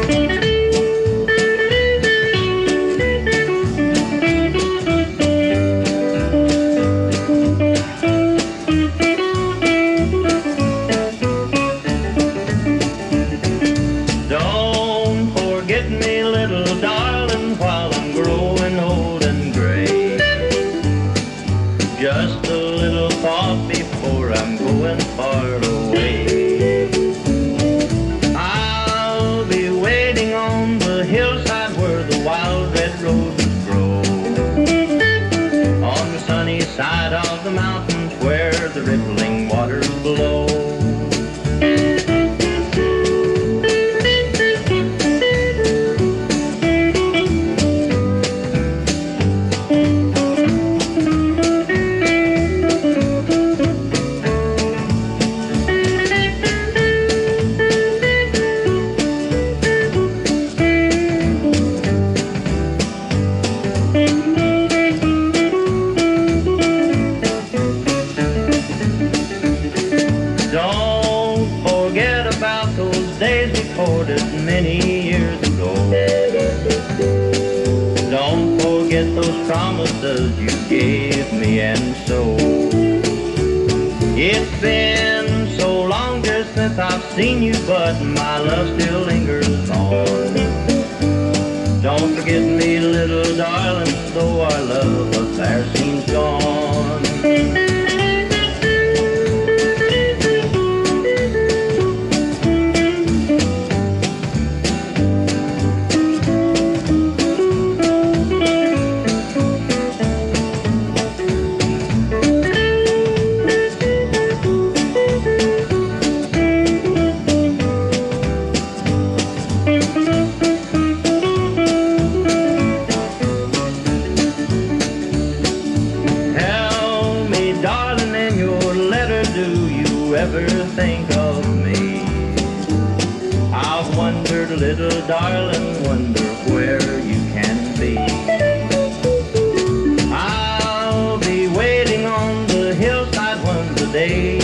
Just a little thought before I'm going far away. I'll be waiting on the hillside where the wild red roses grow, on the sunny side of the mountains where the rippling waters blow. Don't forget about those days recorded many years ago. Don't forget those promises you gave me, and so it's been so long just since I've seen you, but my love still lingers on. Don't forget me, little darling, though our love affair seems gone. Do you ever think of me? I've wondered, little darling, wonder where you can be. I'll be waiting on the hillside when the day